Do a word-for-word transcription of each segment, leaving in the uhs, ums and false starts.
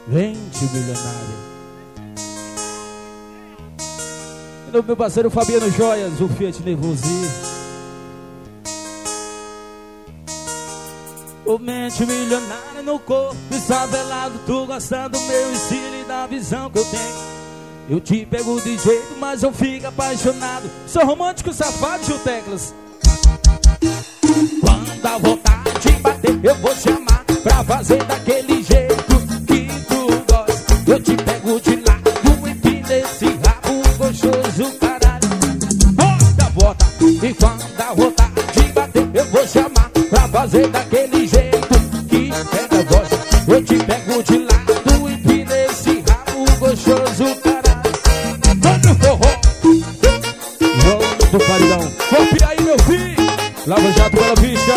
Mente milionária. E no meu parceiro Fabiano Joias, o Fiat Nervosinho. O mente milionária no corpo desfavelado, tu gosta do meu estilo e da visão que eu tenho. Eu te pego de jeito, mas eu fico apaixonado. Sou romântico, safado, Gil Teclas. Quando a vontade bater, eu vou chamar pra fazer daquele jeito que tu gosta. Eu te pego de lado, empina esse rabo gostoso, caralho. Bota, bota. E quando a vontade bater, eu vou chamar pra fazer daquele jeito que ela gosta. Eu te pego de lado, empina esse rabo gostoso, caralho. Do paredão, copia aí meu filho. Lava Jato, Bela Vista.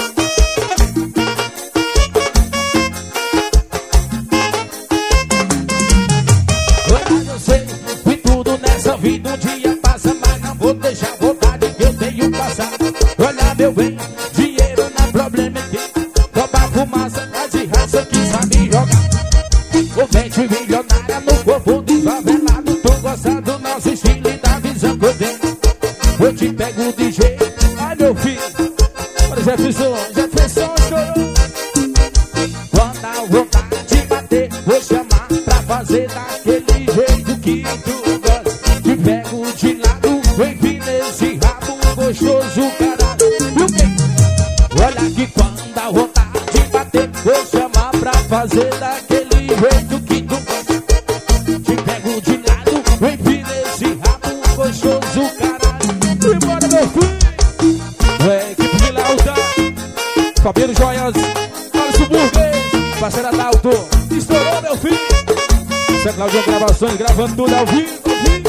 Olha, eu sei que tudo nessa vida um dia passa, mas não vou deixar a vontade que eu tenho passar. Olha meu bem, dinheiro não é problema aqui. Roubar fumaça, mas de raça que sabe jogar. O mente milionária no corpo desfavelado, tu gosta do nosso estilo e da visão que eu tenho. Eu te pego de jeito, ai meu filho. Olha Jefferson, Jefferson chorou. Quando a vontade bater, vou chamar pra fazer daquele jeito que tu gosta. Te pego de lado, empina esse rabo gostoso, caralho. Olha que quando a vontade bater, vou chamar pra fazer daquele jeito que tu gosta. Te pego de lado, empina esse rabo gostoso, caralho. Embora meu filho. É, equipe de Lauta, Fabiano Joias, Alisson Burguês, parceira Dalto. Estourou meu filho. Central de Gravações, gravando tudo ao vivo, ao vivo.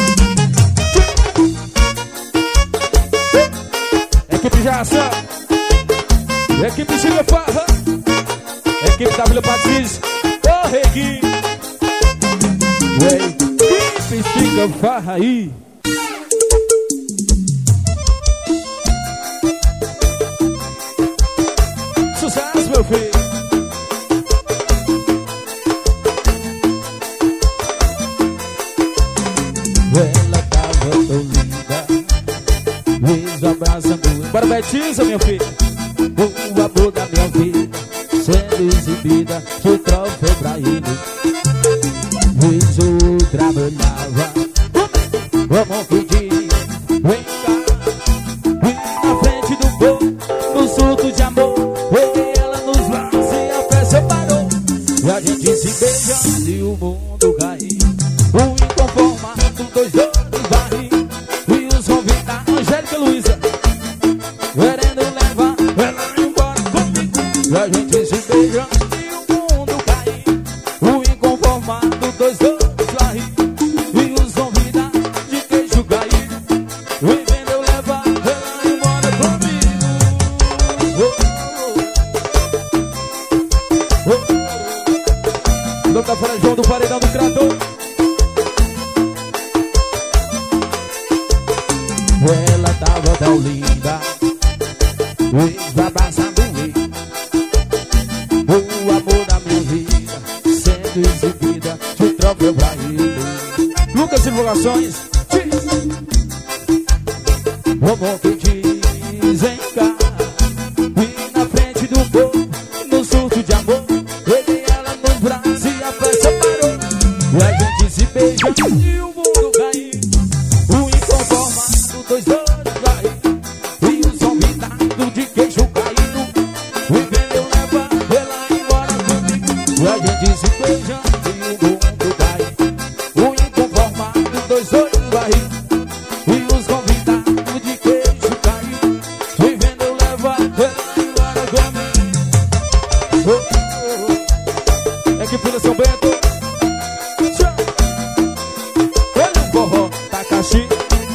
Equipe Jaça, equipe Chica Farra, equipe da Vila Patrícia, ô Reguinho. Equipe Chica Farra aí. Sucesso, meu filho. Ela tava tão linda, mesmo abraçando. Bora, Betiza, meu filho. O amor da minha vida sendo exibida, que troféu pra ele. Vez eu trabalhava, vamos pedir. Vem cá, vem na frente do povo, no surto de amor. Peguei ela nos braços e a festa parou. E a gente se beijando e o mundo caiu. O inconformado, dois olhos barris. E os convidados, Angélica Luísa, querendo levar ela embora comigo. E a gente se beijando e o mundo caiu. O inconformado, dois olhos barris. E os convidados de queixo caído, vivendo eu levar ela embora comigo. Oh. Não tá fora João do Paredão do Trator. Ela tava tão linda, o ex-abraçando ele. O amor da minha vida sendo exibida, de troféu pra ele. Lucas Divulgações. Vamos que dizem cá, e na frente do povo, no surto de amor. Peguei ela nos braços e a festa parou. E a gente se beijando e o mundo caiu. O inconformado, dois olhos caídos. E os convidados de queixo caído, vivendo eu levar ela embora comigo. E a gente se beijando e o mundo caiu. O inconformado, dois olhos caídos. E os convidados de queixo caído, vivendo eu levar ela embora comigo. Oh, oh, oh. É que Vila São Bento. Olha o forró, Takashi.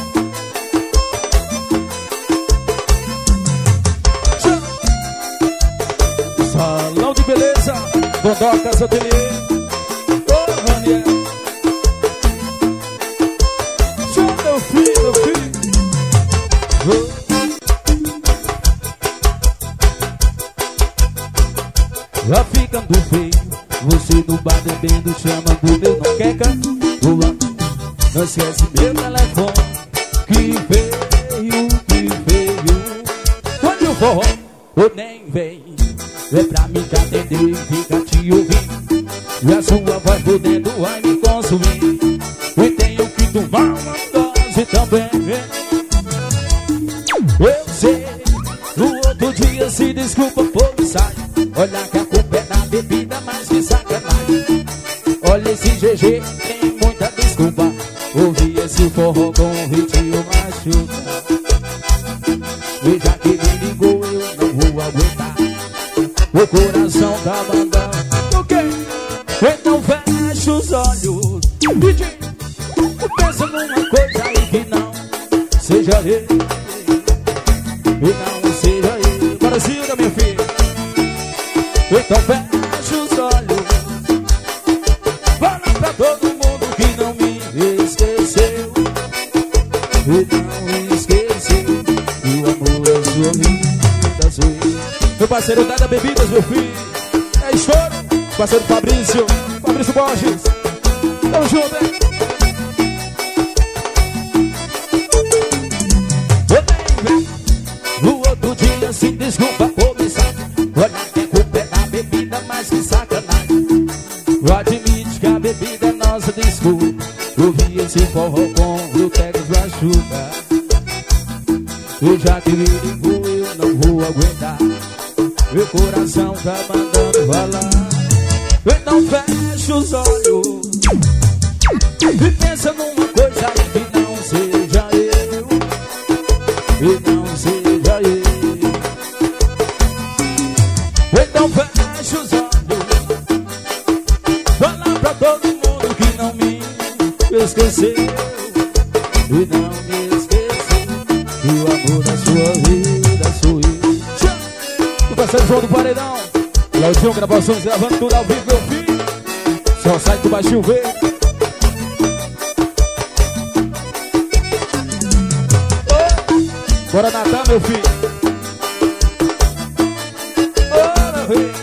Salão de beleza, Dondocas Ateliê. Ô, Raniel. Show, meu filho, meu filho. Oh. Vai ficando feio Você no bar bebendo, chamando meu não quer voando. Não esquece meu telefone, que veio, que veio. Quando o forró, eu nem vem. É pra mim te atender e fica te ouvindo. E a sua voz por dentro vai me consumir. E tenho que tomar uma dose também. Eu sei, no outro dia se desculpa por ensaio. Olha que a culpa é da bebida, mas que sacanagem. Olha esse G G, tem muita desculpa. Ouvi esse forró com o ritmo machuca. E já que me ligou eu não vou aguentar. O coração tá mandando. O quê? Então fecha os olhos. D J, pensa numa coisa aí que não seja ele. E não seja ele. Brasil da minha filha. Então fecha os olhos. Fala pra todo mundo que não me esqueceu. E não esqueceu que o amor é sua vida, sou eu. Meu parceiro Dada Bebidas, meu filho. É estouro. Parceiro Fabrício, Fabrício Borges. Tamo junto, hein? No outro dia se desculpa por mensagem. Olha que a culpa é da bebida, mas que sacanagem. Admite que a bebida é nossa desculpa. Eu vi esse forró com o Tegas machuca. E já que me ligou eu não vou aguentar. Meu coração tá mandando falar. Então fecha os olhos e pensa numa coisa aí que não seja eu. E não seja eu. Então fecha os olhos. Fala pra todo mundo que não me esqueceu. E não me esqueceu que o amor da sua vida sou eu. O parceiro João do Paredão, Claudinho Gravações, gravando tudo ao vivo, meu filho. Só sai do baixinho verde. Oh, bora Natal, meu filho. Oh, meu filho.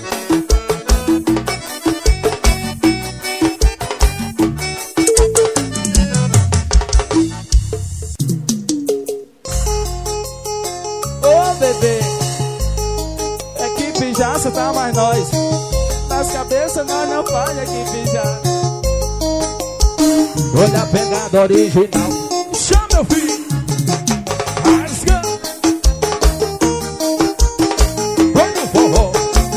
Ô, bebê, equipe já, cê tá mais nós. Nas cabeças nós não faz equipe já. Olha a pegada original. Chama, meu filho. Rasga. Olha o forró.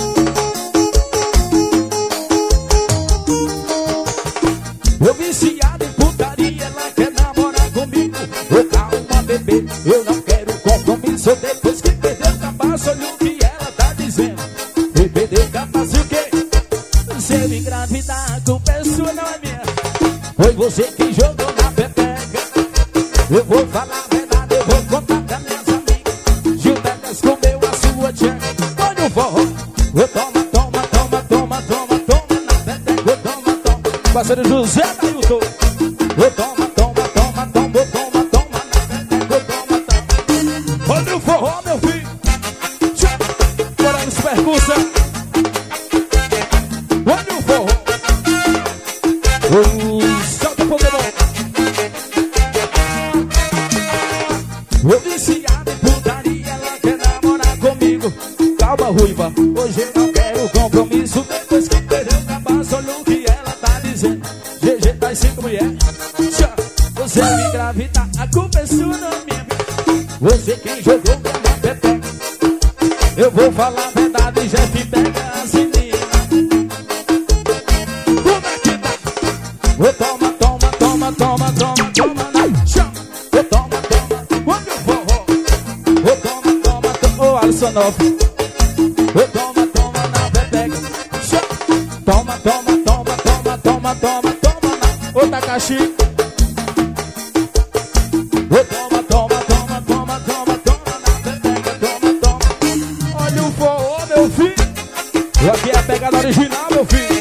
Eu viciado em putaria, ela quer namorar comigo. Ô, calma, bebê, eu não quero compromisso. Depois que perdeu o cabaço, olha o que ela tá dizendo. E perdeu o cabaço e o quê? Se eu engravidar, a culpa é sua, não é minha. Foi você que jogou na pepeca. Eu vou falar a verdade, eu vou contar pra minhas amigas. Gilbertas comeu a sua tcheca. Olha o forró. Eu toma, toma, toma, toma, toma, toma na pepeca. Eu toma, toma. Parceiro José Dailton. Eu toma, toma, toma, toma, toma, toma na pepeca. Eu toma, toma. Olha o forró, meu filho. Bora nos percussa. Olha o forró. Oh, salta Pokémon. Eu viciado em putaria, ela quer namorar comigo. Calma, ruiva, hoje eu não quero compromisso. Depois que perdeu o cabaço, olha o que ela tá dizendo. G G das cinco mulheres. Você me engravidar, a culpa é sua, não é minha. Você quem jogou minha pepeca. Eu vou falar a verdade, já te pega assim. Eu toma, toma, toma, toma, toma, toma na chão. Eu toma, toma, quando eu forró. Eu toma, toma, toma, ô Alisson Nobre. Eu toma, toma na pepeca. Toma, toma, toma, toma, toma, toma, toma na ô Takashi. Eu toma, toma, toma, toma, toma, toma na pepeca. Toma, toma. Olha o forró, meu filho. Eu aqui é a pegada original, meu filho.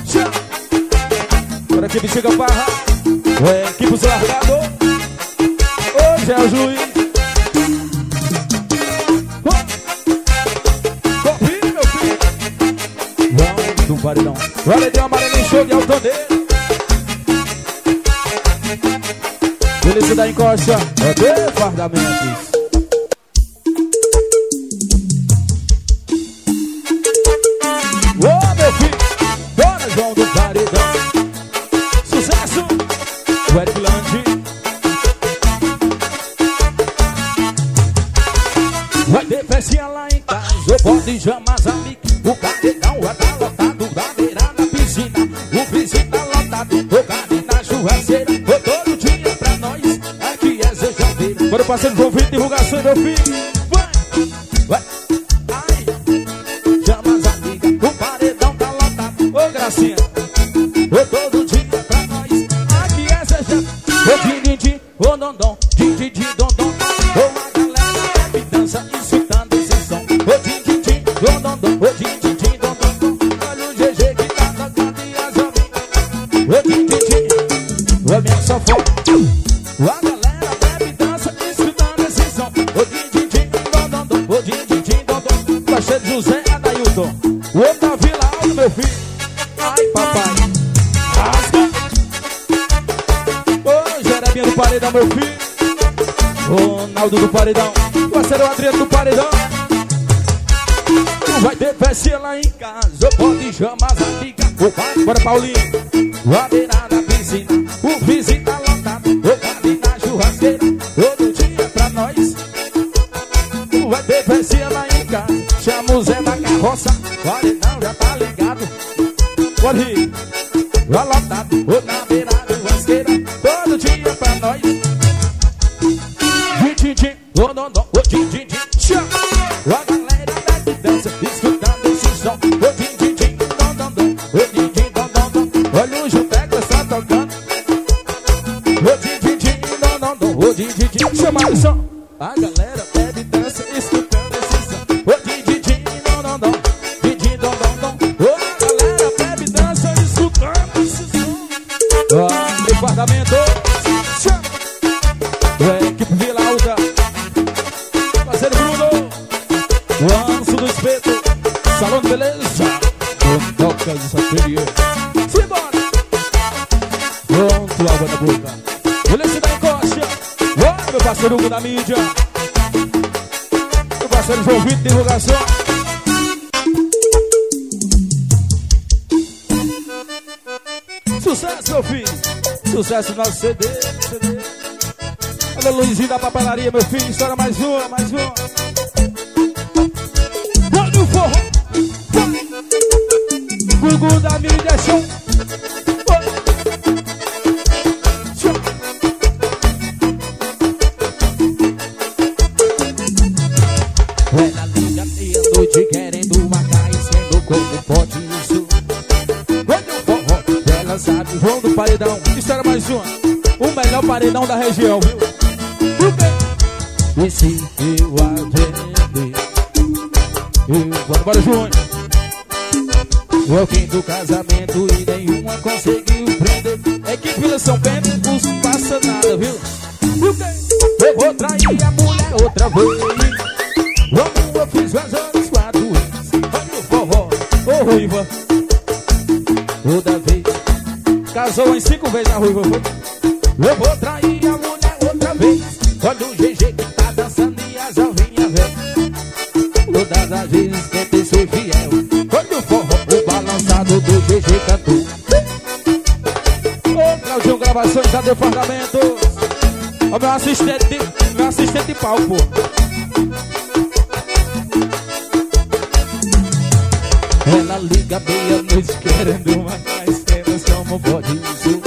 Agora aqui bexiga barra. É, equipe os largador. Hoje é o juiz. Confia, meu filho. Vamos do paredão. paredão. Olha, deu amarelinho, show de altaneiro. Polícia da encosta, cadê fardamentos? Ô, meu filho, bora, João do Paredão. Sucesso, o Eric Landi. Vai ter festinha lá em casa, eu pode chamar as amigas. O paredão vai tá lotado, da beira da piscina. O vizinho tá lotado, o carne na churrasqueira. Vou todo dia pra nós, aqui é sexta-feira. Bora parceiro João Vitor, divulgação, meu filho. Vai, vai, ai. Chama as amigas, o paredão tá lotado. Ô, Gracinha, vou todo dia pra nós, aqui é sexta-feira. Ô, din, din, din, ô, dom, dom, din, din, din, dom, dom. Ô, a galera bebe, dança, escutando esse som. Ô, din, din, din, dom, dom, dom. Ô, din, din, din, dom, dom, dom. Olha o G G que tá tocando e as amigas. Ô, din, din, din, ô, minha safona. A galera bebe, dança, escutando esse som. Ô, din, din, din, dom, dom, dom. Ô, din, din, din, dom, dom. Parceiro José Adailton, o outro Vila Alto, meu filho. Ai, papai, rasga. Ô, Jeremias do Paredão, meu filho. Ronaldo do Paredão, parceiro Adriano do Paredão. Vai ter festinha lá em casa, pode chamar as amigas. O pai, bora Paulinho, a beira da piscina. O vizinho tá lotado, o carne na churrasqueira. Todo dia pra nós. Vai ter festinha lá em casa, chama o Zé da carroça. O paredão já tá ligado. Pode ir, vai lotado, o na beira da churrasqueira. Todo dia pra nós. Din, din, oh, não, não, oh, din, din, din, chama. A galera bebe, dança, escutando esse som. Oh, din, din, din, dom, dom, dom. Oh, din, din, dom, dom, dom. Olha o Juteco está tocando. Oh, din, din, din, dom, dom, dom. Oh, din, din, din, chama o som. A galera bebe, dança, escutando esse som. Oh, din, din, din, dom, dom, dom. Din, din, dom, dom, dom. Oh, a galera bebe, dança, escutando esse som. Oh, departamento, chama. É, equipe Vila Alta, parceiro Bruno, o Anso do Espeto, Salão de Beleza, Tocas de Sateria. Simbora! Pronto, água na boca. Polícia da encosta. Ó, meu parceiro Hugo da mídia. Meu parceiro João Vitor, divulgação. Sucesso, meu filho. Sucesso no nosso C D, C D. Olha o Luizinho da papelaria, meu filho. Estoura mais uma, mais uma. Olha o forró. Gugu da mídia, show. Show. Ela liga meia-noite querendo marcar e sendo como pode isso. Olha o forró, ela sabe. João do Paredão. Estoura mais uma. O melhor paredão da região, viu? E se eu atender, eu... Bora, bora, Júnior. É o fim do casamento e nenhuma conseguiu prender. Equipe Vila São Pedro, não passa nada, viu? Eu vou trair a mulher outra vez. Como eu fiz com as outras quatro vezes. Olha o forró, ô Ruiva. Toda vez. Casou em cinco vezes a Ruiva, foi? Eu vou trair a mulher outra vez. Olha o G G que tá dançando e as alvinhas velhas. Todas as vezes tentei ser fiel. Olha o forró, o balançado do G G cantou. Ô, Claudinho Gravações da Departamento. Ó, meu assistente, meu assistente de palco. Ela liga meia-noite querendo mais cenas como pode isso.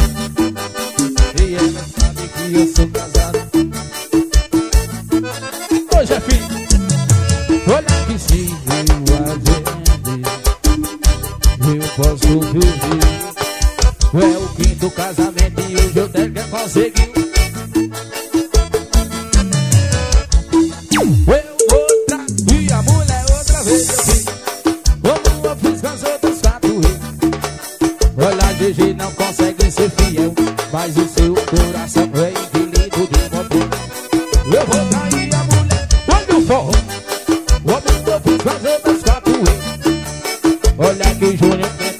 E ela sabe que eu sou casado. Ô, Jefinho, olha que se eu atender, eu posso viver. É o quinto casamento e o Joteca conseguiu. Eu outra e a mulher outra vez eu fiz como eu fiz com as outras quatro vezes. Olha, G G não consegue ser fiel, mas o seu coração é infinito de motor. Eu vou trair a mulher, olha o forró, como eu fiz com as outras quatro vezes. Olha que Júnior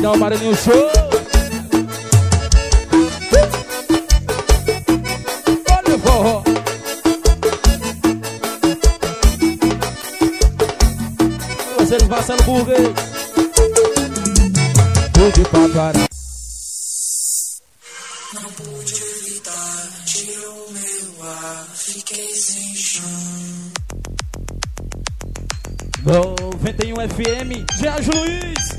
Paredão, Marinho Show. Olha o forró. Vocês passando burguês. Tudo pra parar. Não pude evitar, tirou meu ar, fiquei sem chão. noventa e um F M, Diágio Luiz.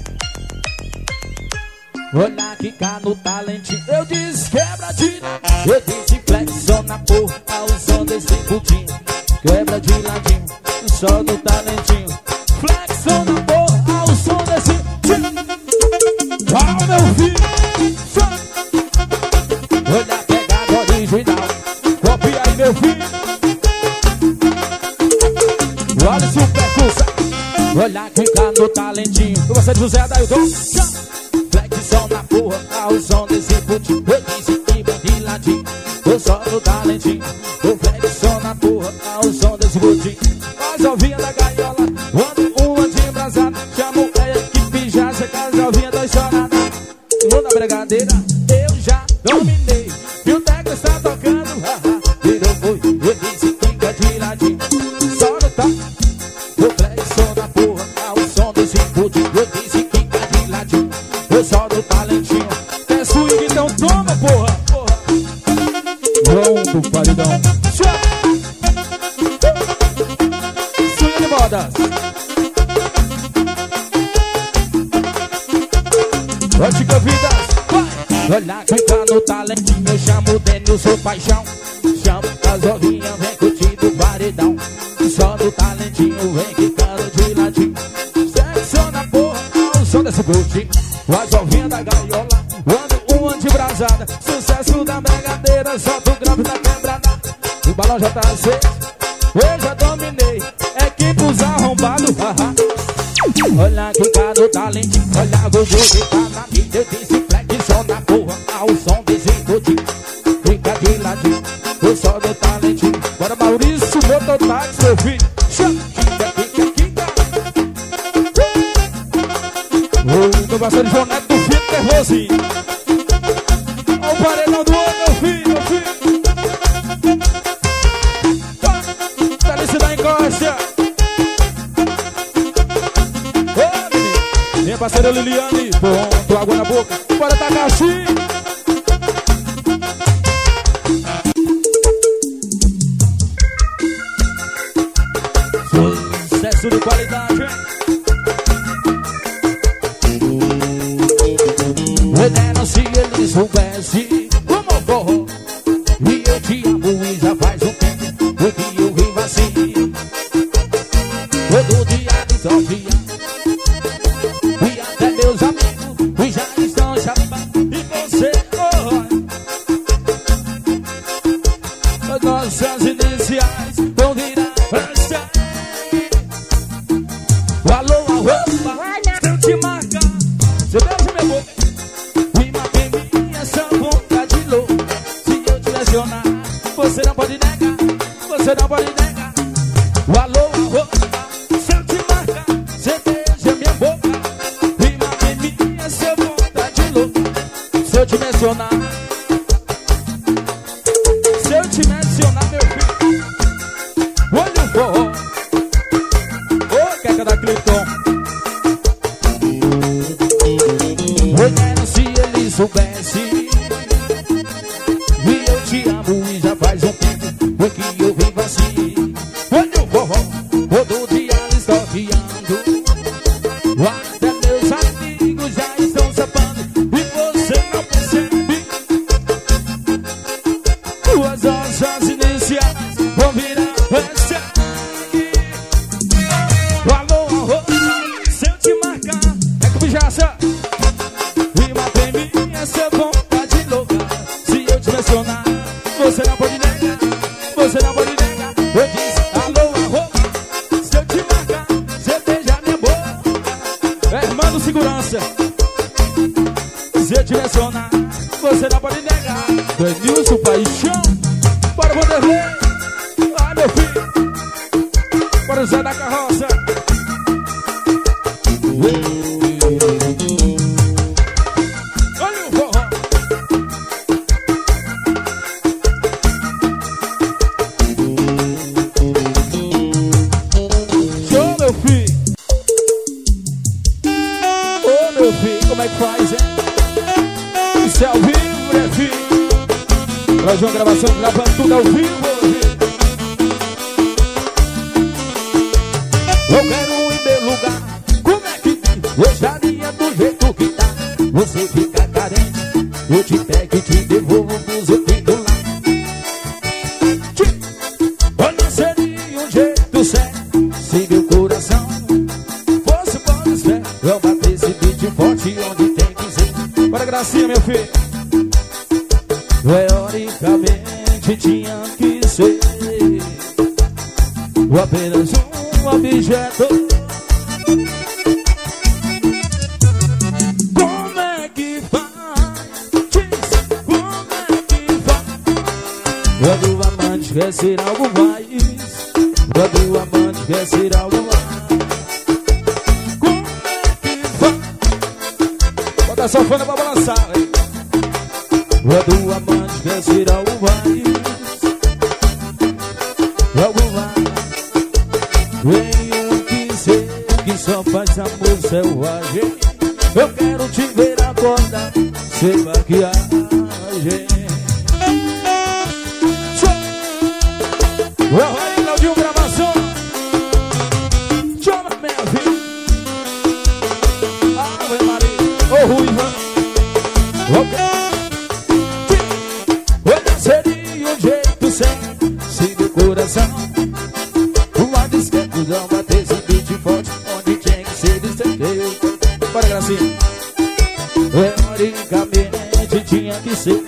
Olha que cá no talentinho. Eu disse quebra de ladinho. Eu disse flexiona porra ao som desse putinho. Quebra de ladinho, só do talentinho. Flexiona porra ao som desse putinho. Ah, meu filho. Olha a pegada original. Copia aí, meu filho. Olha o percussa. Olha que cá no talentinho. Com você, José Adailton. Flexão na porra, ao som desse putinho. Eu disse que de ladinho, eu só do talentinho. Eu flexão na porra, ao som desse putinho. As ovinhas da gaiola, quando uma de embrasada. Chamo a equipe já, se casa ovinha dois chorada. Segunda brigadeira, eu já dominei. E o Teco está tocando, haha, virou foi. Eu disse fica de ladinho, só no top. Eu flexão na porra, ao som desse putinho. Eu disse fica de ladinho, eu só do talentinho. É swing, então toma, porra, porra. Pronto, paredão. Swing de modas. Ótica Vidas, vai. Olha quem tá no talentinho. Eu chamo o Denilson Paixão. Chamo as ovinhas, vem curtindo o paredão. Só no talentinho, vem quicando de ladinho. Secciona porra, ao som desse putinho. As ovinhas da gaiola, quando uma de brasada. Sucesso da brigadeira, solta o grave da quebrada. O balão já tá aceso, eu já dominei. Equipes arrombados, haha. Olha que cá no talentinho. Olha o Gugu que tá na mídia. Eu disse flexion na porra, ao som desse putinho. Fica de ladinho, eu só do talentinho. Bora Maurício, mototáxi, meu filho. Chama, fica, fica, fica. Meu parceiro João Neto do filho nervosinho. Olha o paredão do outro, meu filho, meu filho. Delícia da encosta. Ô, menino. Minha parceira Liliane. Pronto, água na boca. Bora Takashi. Sucesso de qualidade, hein? Veneno se ele soubesse como eu corro. E eu te amo e já faz um tempo que eu vivo assim. Todo dia de sofria. E até meus amigos e já estão chamando. E você, oh, nossas iniciais vão virar hashtag. Alô, alô, se eu te marcar, você beija minha boca. Você não pode negar, você não pode negar. O alô, alô, se eu te marcar, você beija minha boca. Rima em mim, essa vontade louca. Se eu te mencionar, se eu te mencionar, meu filho, olha o forró. Ô, queca da Clipton. Olha, se ele soubesse. E eu te amo e já faz um tempo que eu vivo assim. Olha o forró, todo dia eles toqueando. Até meus amigos já estão sabendo. E você não percebe. Duas nossas iniciais vão virar hashtag. Alô, alô, se eu te marcar, é com bijaça. Rima em mim, essa vontade louca. Se eu te mencionar, você não pode negar, você não pode negar. Eu disse, alô, alô, se eu te marcar, você beija minha boca. É, irmão do segurança. Se eu te mencionar, você não pode negar. Denilson Paixão, bora Vanderlei. Vai, meu filho, bora Zé da Carroça. Hoje uma gravação gravando tudo ao vivo. Eu quero ir em meu lugar. Como é que gostaria do jeito que tá? Você fica carente, eu te pego e te devolvo pros ouvidos lá. Olha, seria um jeito certo se meu coração fosse pode ser. Eu bater esse beat forte onde tem que ser. Bora, Gracinha, meu filho. Teoricamente tinha que ser apenas um objeto. Como é que faz? Diz, como é que faz? Quando o amante quer ser algo mais, quando o amante quer ser algo mais, como é que faz? Bota a sanfona pra balançar, hein? Quando o amante quer ser algo mais, algo mais, venho que ser que só faz amor selvagem. Eu quero te ver acordar sem maquiagem. Vai, Claudinho, gravação. Chama, minha filha. Ave Maria, ô Ruiva. Ok. Seria um jeito certo se meu coração o lado esquerdo não bater esse beat forte onde tinha que ser desenteio. Bora, Gracinha. Teoricamente tinha que ser.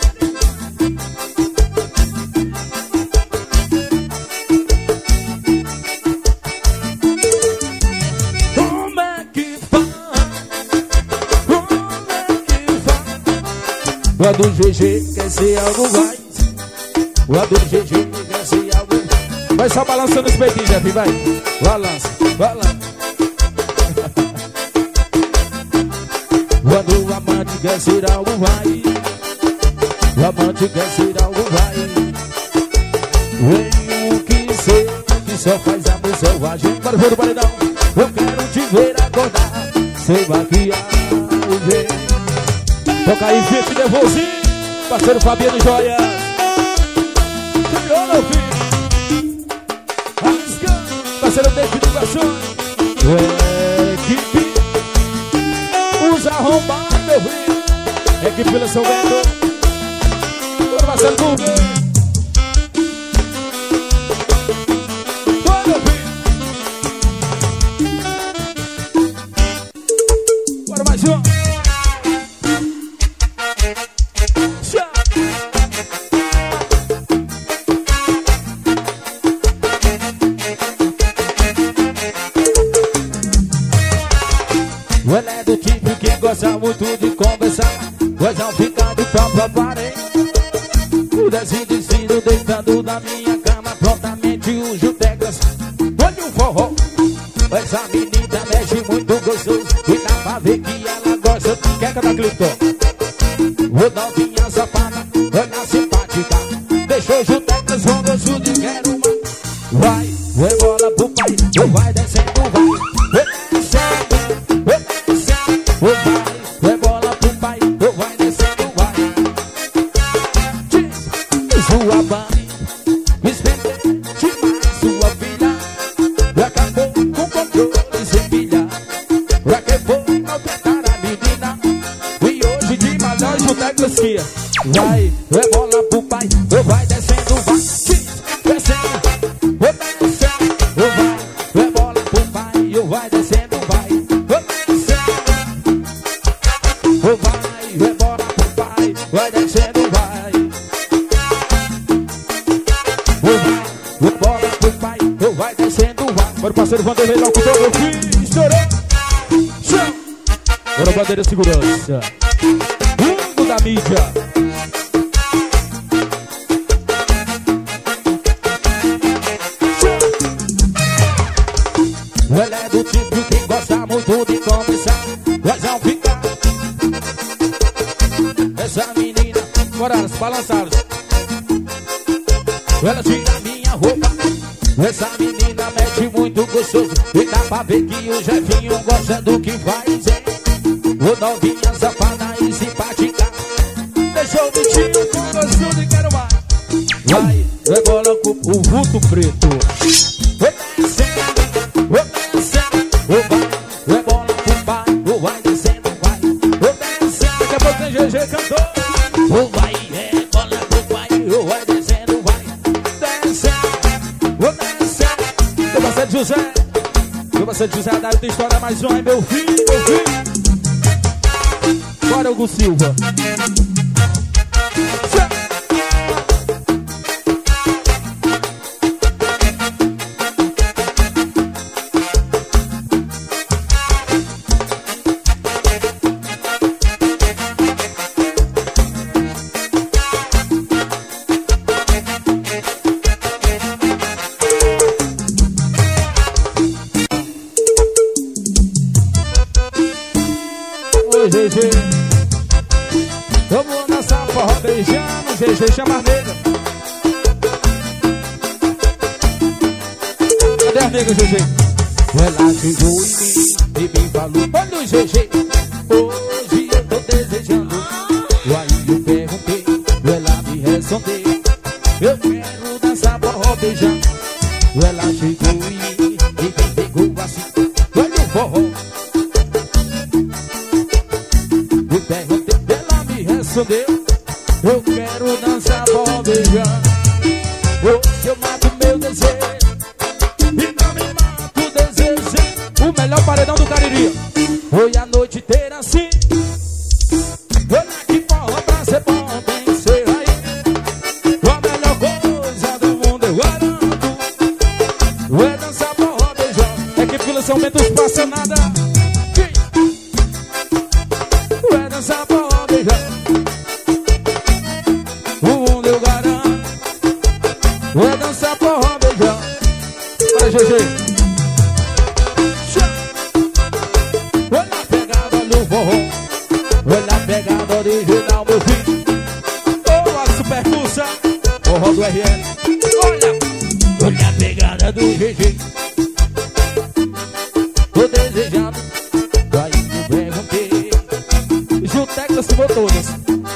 Como é que faz? Como é que faz? Quando o G G quer ser algo mais, quando o G G quer ser algo, vai só balançando os peitinhos, Jeff, vai. Balança, balança. Quando o amante quer ser algo, vai. O amante quer ser algo, vai. Venho que ser que só faz amor selvagem. Bora ver o paredão. Eu quero te ver acordar sem maquiagem. Toca aí, Fiat Nervosinho. Parceiro Fabiano Joia. Ô, meu filho, arriscando, parceiro David Divulgações. Equipe Usa Arrombados, meu filho. Equipe Vila São Bento. Bora, Marcelo Burger. Ô, meu filho. Bora, mais um. Ela é do tipo que gosta muito de conversar, mas não fica de própria parede. O desenho de ciro deitado na minha cama, prontamente uso teclas. Olha o forró, essa menina mexe muito gostoso, e dá pra ver que ela gosta. Quer cantar, Clipton? Ô novinha safada, olha simpática, deixou os teclas com gosto de quero uma. Vai, vai bola pro pai, ou vai descendo, vai, vai descendo. Ou vai, vai bola pro pai, ou vai descendo, vai. Diz, sua mãe, espendeu demais sua filha. Acabou com controle sem pilha. Pra que foi maltratar a menina? E hoje de malhão o teclas que vai, vai bola pro pai, ou vai descendo, vai. Diz, descendo, ou descendo, ou vai, vai bola pro pai, ou vai descendo, vai. Ou vai, vai embora pro pai, vai descendo, vai. Ou vai, vai embora pro pai, ou vai descendo, vai. Bora o parceiro Vanderlei, locutor, meu filho, estourou. Chão. Bora o Bandeira Segurança. Mundo da mídia. Ela é do tipo que gosta muito de conversar, mas não fica. Essa menina, moraram, balançaram. Ela tira minha roupa. Essa menina mete muito gostoso, e dá pra ver que o Jefinho gosta do que faz, hein? O novinha safada e simpática, deixou o bichinho com gosto de quero mais. Ou vai, é, bola do pai, ou vai descendo, vai descendo, vou descendo. Meu parceiro José, meu parceiro José Adário tem história mais uma, meu filho, meu filho. Bora, Hugo Silva. G G, vamos dançar forró beijando, G G chama as negas. Cadê as negas, G G? Ela chegou em mim e me falou: olha o G G, hoje eu tô desejando. Aí eu perguntei, ela me respondeu: eu quero dançar forró beijando. Ela chegou em mim e me pegou assim: olha o forró. Eu quero dançar forró beijando. Hoje eu mato meu desejo e não me mato o desejo. O melhor paredão do Cariri. Foi a noite inteira assim. Olha que forró pra ser bom tem que ser aí. A melhor coisa do mundo eu garanto é dançar forró beijando. É que Vila São Bento passa nada. É dançar forró beijando. Vou dançar forró beijão. Vai, G G. Olha a pegada do forró, olha a pegada original, meu filho. Ô, Alisson Percussa, forró do R L. Olha, olha a pegada do G G. Tô desejando, aí eu perguntei. Jutex acimou todas.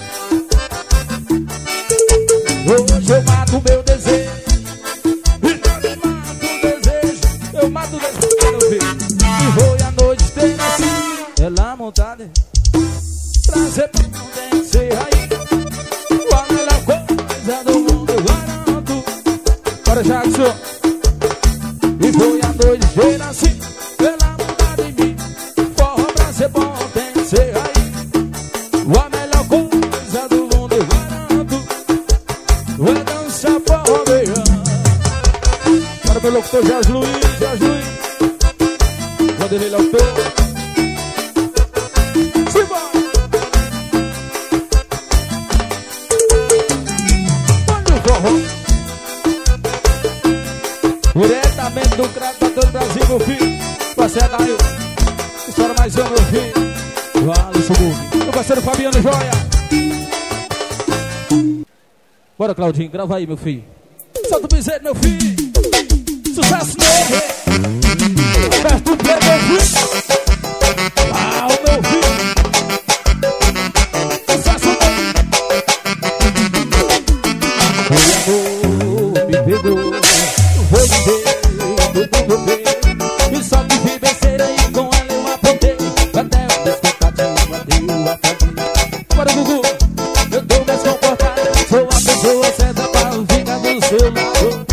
Hoje eu mato meu desejo e não me mato o desejo. Eu mato o desejo. E foi a noite inteira assim. Ela montada pra ser bom tem que ser aí. A melhor coisa do mundo eu garanto. Bora, Jackson. E foi a noite inteira assim. Ela montada em mim. Forró pra ser bom tem que ser aí. A melhor coisa do mundo eu garanto. Vai dançar forró beijando. Para o meu locutor Jorge Luiz, Jorge Luiz. Quando ele locutor Simbora. Olha o forró diretamente do craque pra todo o Brasil, meu filho. Parceiro Daio, história mais uma, meu filho. Vale, Sububi. Meu parceiro Fabiano Joia. Bora, Claudinho, grava aí, meu filho. Solta o piseiro, meu filho. Sucesso novo. Aperta o pé, meu filho. Ah, o meu filho. Sucesso novo. O amor me pegou. Vou dizer, tudo bem. E só me vi vencer aí com ela eu apontei. Até o descontadinho, adeus, apaguei. Bora, Gugu. Eu tô descomportado. Sou a pessoa certa para ficar do seu lado.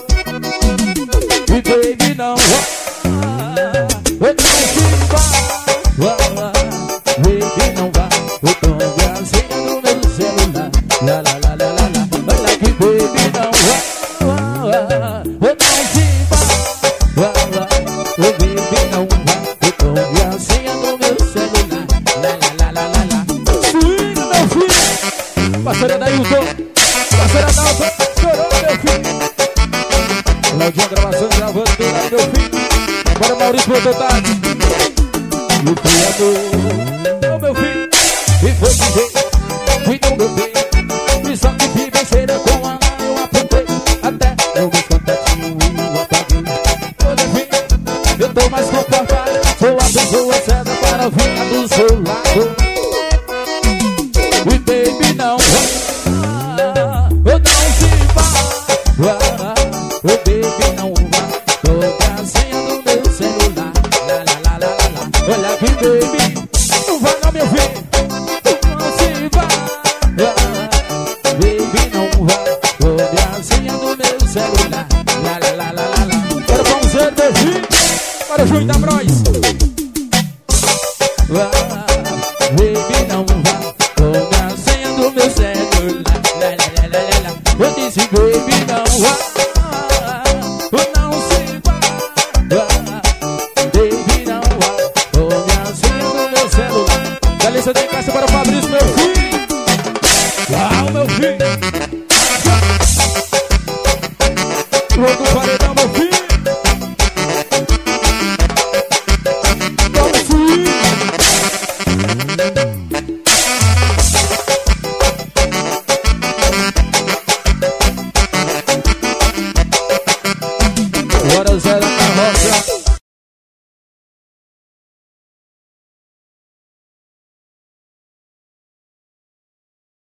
E baby não vai, eu não se vai. Baby não vai, eu tô gracinha no meu celular. La la la la la la. Olha que baby não vai, eu não se vai. O baby não vai, eu tô gracinha no meu celular. La la la la la la. Swing, meu filho. Parceira da Hilton, parceira da Hilton, chorou, meu filho. Claudinho gravação, gravando tudo aí, meu filho. Agora Maurício Prototati. E o criador, ô meu filho. E foi de jeito, fui no meu peito. E só que vi venceira com a eu apontei. Até eu me contatinho e eu apaguei. Olha, filho, eu tô mais confortável. Sou a pessoa certa para ficar do seu lado. E baby não vai, eu não se vai. O baby não vai, tô gracinha no meu celular. La la la la la la. Olha que baby, não vai não, meu filho. Não se meu céu.